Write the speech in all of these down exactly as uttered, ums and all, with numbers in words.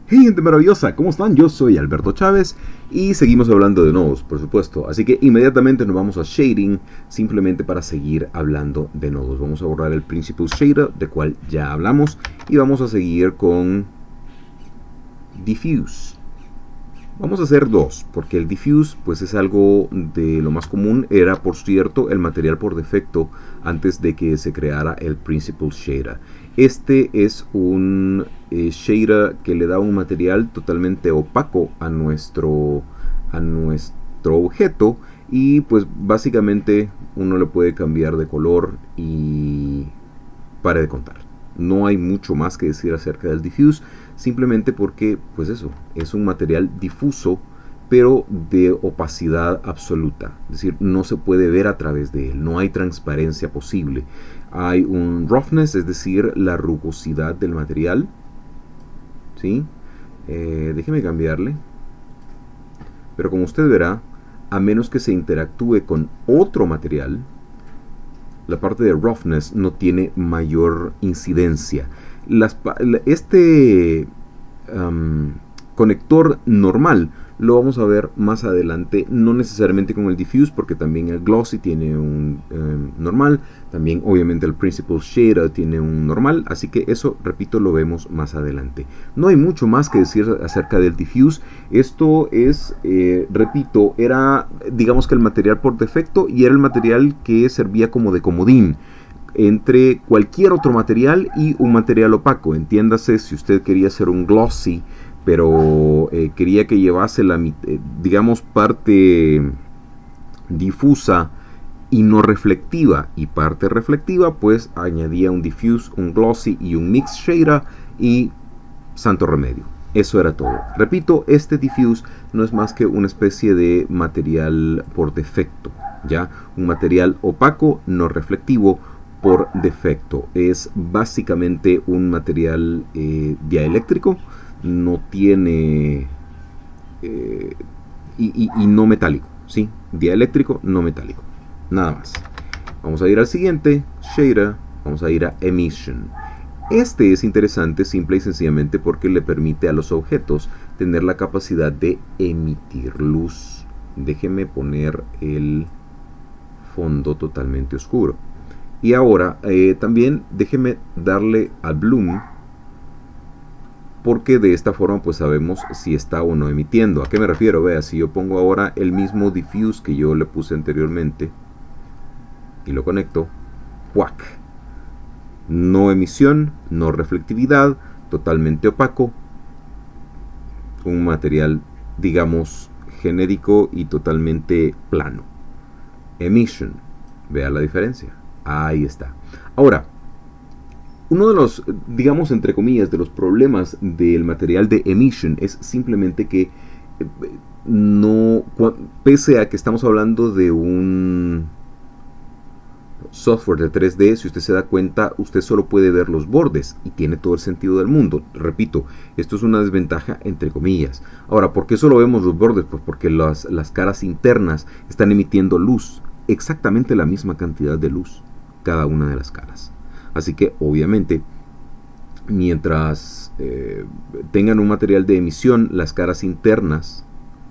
Hey gente maravillosa, ¿cómo están? Yo soy Alberto Chávez y seguimos hablando de nodos, por supuesto. Así que inmediatamente nos vamos a Shading, simplemente para seguir hablando de nodos. Vamos a borrar el Principal Shader, de cual ya hablamos, y vamos a seguir con Diffuse. Vamos a hacer dos, porque el Diffuse pues es algo de lo más común. Era, por cierto, el material por defecto antes de que se creara el Principal Shader. Este es un eh, shader que le da un material totalmente opaco a nuestro, a nuestro objeto, y pues básicamente uno le puede cambiar de color y pare de contar. No hay mucho más que decir acerca del Diffuse, simplemente porque pues eso, es un material difuso pero de opacidad absoluta, es decir, no se puede ver a través de él, no hay transparencia posible. Hay un roughness, es decir, la rugosidad del material, ¿sí? Eh, déjeme cambiarle, pero como usted verá, a menos que se interactúe con otro material, la parte de roughness no tiene mayor incidencia. Las, este um, conector normal lo vamos a ver más adelante, no necesariamente con el Diffuse, porque también el Glossy tiene un eh, normal, también obviamente el Principal Shader tiene un normal, así que eso, repito, lo vemos más adelante. No hay mucho más que decir acerca del Diffuse. Esto es, eh, repito, era digamos que el material por defecto, y era el material que servía como de comodín entre cualquier otro material y un material opaco. Entiéndase, si usted quería hacer un glossy, pero eh, quería que llevase la, eh, digamos, parte difusa y no reflectiva, y parte reflectiva, pues añadía un diffuse, un glossy y un mix shader, y santo remedio. Eso era todo. Repito, este diffuse no es más que una especie de material por defecto, ¿ya? Un material opaco, no reflectivo, por defecto. Es básicamente un material eh, dieléctrico, no tiene eh, y, y, y no metálico, ¿sí? Dieléctrico, no metálico, nada más. Vamos a ir al siguiente shader, vamos a ir a Emission. Este es interesante simple y sencillamente porque le permite a los objetos tener la capacidad de emitir luz. Déjeme poner el fondo totalmente oscuro. Y ahora eh, también déjeme darle al bloom, porque de esta forma pues sabemos si está o no emitiendo. ¿A qué me refiero? Vea, si yo pongo ahora el mismo diffuse que yo le puse anteriormente y lo conecto, ¡cuac! No emisión, no reflectividad, totalmente opaco, un material digamos genérico y totalmente plano. Emission, vea la diferencia, ahí está. Ahora, uno de los, digamos entre comillas, de los problemas del material de Emission es simplemente que no, pese a que estamos hablando de un software de tres D, si usted se da cuenta, usted solo puede ver los bordes, y tiene todo el sentido del mundo. Repito, esto es una desventaja entre comillas. Ahora, ¿por qué solo vemos los bordes? Pues porque las, las caras internas están emitiendo luz, exactamente la misma cantidad de luz, cada una de las caras. Así que obviamente mientras eh, tengan un material de emisión, las caras internas,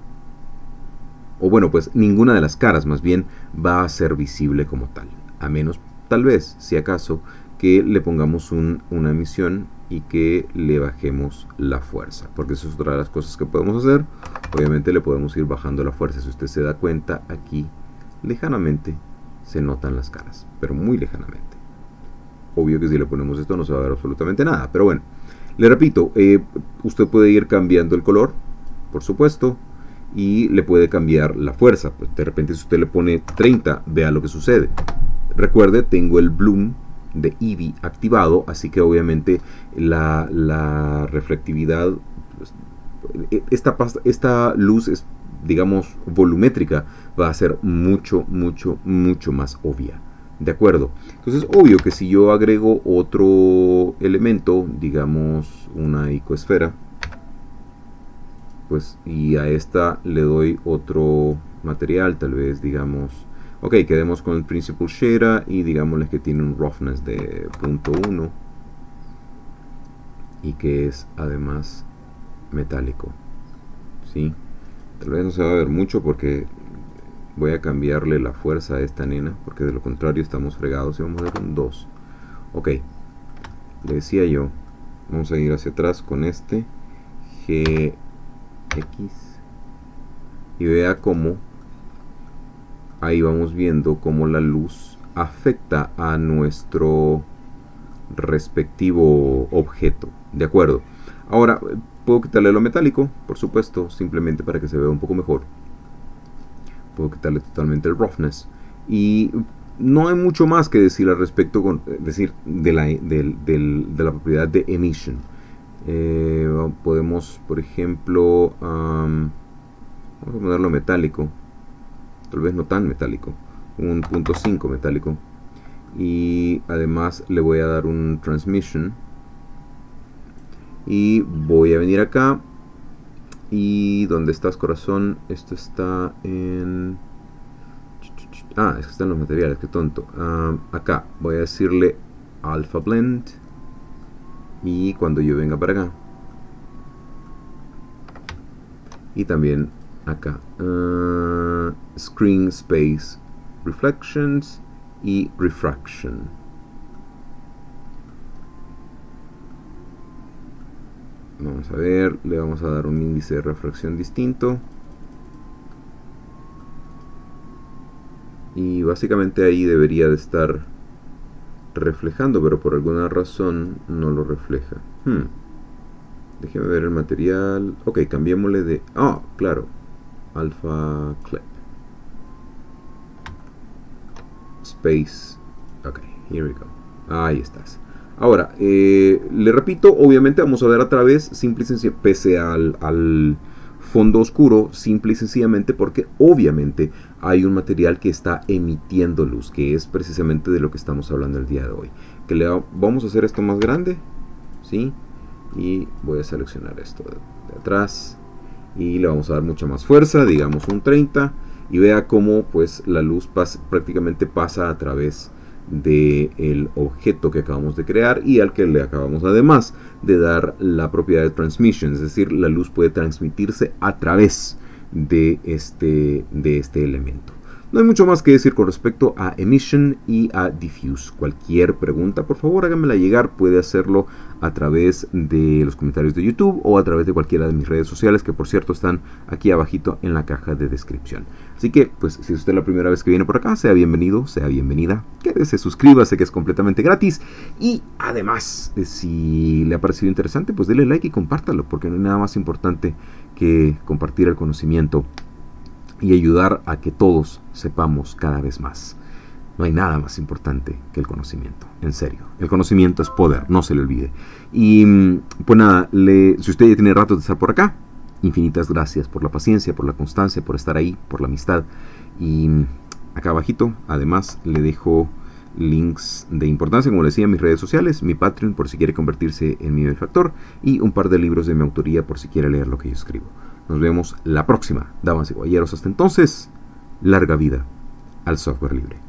o bueno, pues ninguna de las caras más bien va a ser visible como tal, a menos tal vez, si acaso, que le pongamos un, una emisión y que le bajemos la fuerza, porque eso es otra de las cosas que podemos hacer. Obviamente le podemos ir bajando la fuerza. Si usted se da cuenta, aquí lejanamente se notan las caras, pero muy lejanamente. Obvio que si le ponemos esto no se va a ver absolutamente nada, pero bueno, le repito, eh, usted puede ir cambiando el color, por supuesto, y le puede cambiar la fuerza. Pues de repente si usted le pone treinta, vea lo que sucede. Recuerde, tengo el bloom de Eevee activado, así que obviamente la, la reflectividad, pues, esta, esta luz es, digamos, volumétrica, va a ser mucho, mucho, mucho más obvia. ¿De acuerdo? Entonces, obvio que si yo agrego otro elemento, digamos una icoesfera, pues, y a esta le doy otro material, tal vez, digamos, ok, quedemos con el Principal Shader y digámosle que tiene un roughness de punto uno y que es además metálico, ¿sí? Tal vez no se va a ver mucho porque voy a cambiarle la fuerza a esta nena, porque de lo contrario estamos fregados y vamos a ver un dos. Ok, le decía yo, vamos a ir hacia atrás con este G X y vea cómo ahí vamos viendo cómo la luz afecta a nuestro respectivo objeto, ¿de acuerdo? Ahora, puedo quitarle lo metálico, por supuesto, simplemente para que se vea un poco mejor. Puedo quitarle totalmente el roughness. Y no hay mucho más que decir al respecto, con, decir de la, de, de, de la propiedad de emission. Eh, podemos, por ejemplo, um, vamos a ponerlo metálico, tal vez no tan metálico, un punto cinco metálico. Y además le voy a dar un transmission. Y voy a venir acá. ¿Y dónde estás, corazón? Esto está en... Ah, es que están los materiales, qué tonto. Um, acá voy a decirle Alpha Blend. Y cuando yo venga para acá. Y también acá. Uh, Screen Space Reflections y Refraction. Vamos a ver, le vamos a dar un índice de refracción distinto. Y básicamente ahí debería de estar reflejando, pero por alguna razón no lo refleja. Hmm. Déjeme ver el material. Ok, cambiémosle de... Ah, oh, claro. Alpha Clip. Space. Ok, here we go. Ahí estás. Ahora, eh, le repito, obviamente vamos a ver a través, simple y sencillamente, pese al, al fondo oscuro, simple y sencillamente porque obviamente hay un material que está emitiendo luz, que es precisamente de lo que estamos hablando el día de hoy. Que le vamos a hacer esto más grande, ¿sí? Y voy a seleccionar esto de, de atrás y le vamos a dar mucha más fuerza, digamos un treinta, y vea cómo pues la luz pas, prácticamente pasa a través del objeto que acabamos de crear y al que le acabamos además de dar la propiedad de transmission, es decir, la luz puede transmitirse a través de este, de este elemento. No hay mucho más que decir con respecto a emission y a diffuse. Cualquier pregunta, por favor, háganmela llegar. Puede hacerlo a través de los comentarios de YouTube o a través de cualquiera de mis redes sociales, que por cierto están aquí abajito en la caja de descripción. Así que, pues, si usted es la primera vez que viene por acá, sea bienvenido, sea bienvenida. Quédese, suscríbase, que es completamente gratis. Y además, si le ha parecido interesante, pues dele like y compártalo, porque no hay nada más importante que compartir el conocimiento y ayudar a que todos sepamos cada vez más. No hay nada más importante que el conocimiento, en serio. El conocimiento es poder, no se le olvide. Y pues nada, le, si usted ya tiene rato de estar por acá, infinitas gracias por la paciencia, por la constancia, por estar ahí, por la amistad. Y acá abajito, además, le dejo links de importancia, como le decía, en mis redes sociales, mi Patreon por si quiere convertirse en mi benefactor y un par de libros de mi autoría por si quiere leer lo que yo escribo. Nos vemos la próxima, damas y caballeros. Hasta entonces, larga vida al software libre.